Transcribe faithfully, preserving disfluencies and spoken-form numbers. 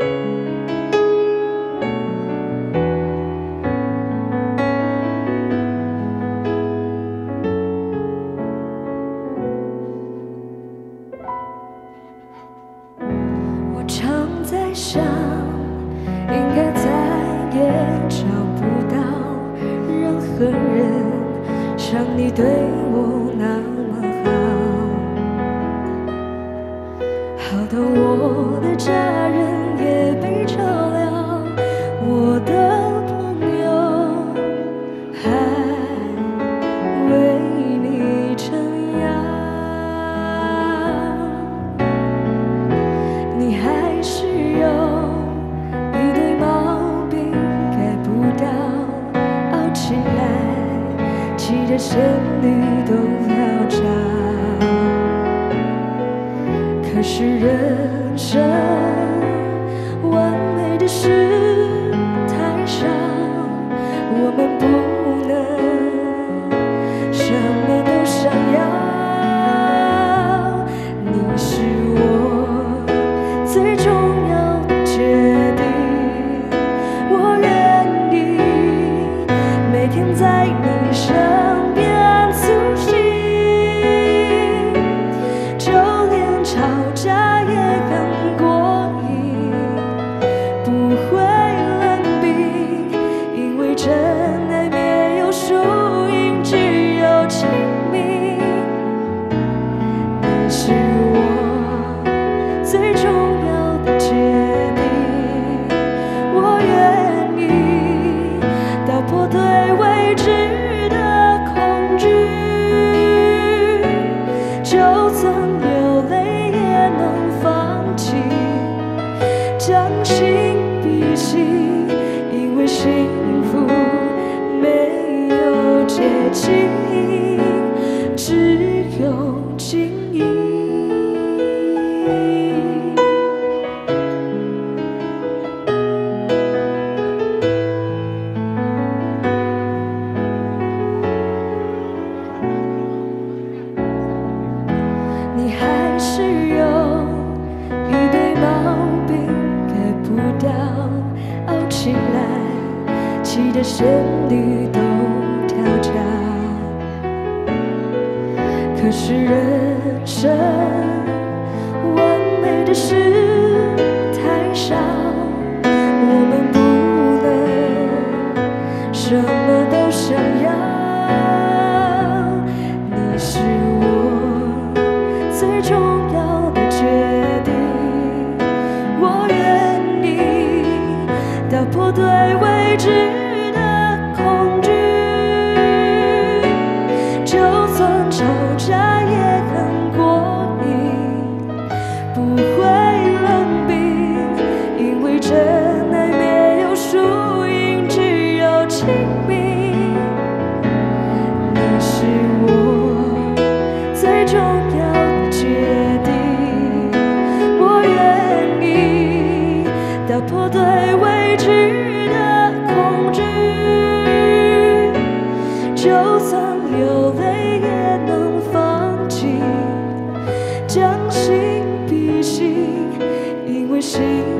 我常在想，应该再也找不到任何人像你对我那么好，好到我的家人也被照料，我的朋友还为你撑腰，你还是有一堆毛病改不掉，熬起来骑着仙女都要吵。可是人生完美的事太少，我们不能什么都想要。你是我最重要的决定，我愿意每天在你身边苏醒，就连吵架也很过瘾，不会冷冰，因为真爱没有输赢，只有亲密。你是我最重要的决定，我愿意打破对未知的恐惧，就算流泪也能放弃，将心比心，因为幸福没有捷径，只有经营。你还是有一堆毛病改不掉，熬起来骑着仙女都跳脚。可是人生完美的事太少，我们不能什么都想要。你是我最重要的决定，我愿意打破对未知的恐惧，就算吵架也很过瘾，不会冷冰，因为真爱没有输赢，只有亲密。你是我最重要的决定，我愿意打破对未知的恐惧，就算流泪也能放弃，将心比心，因为心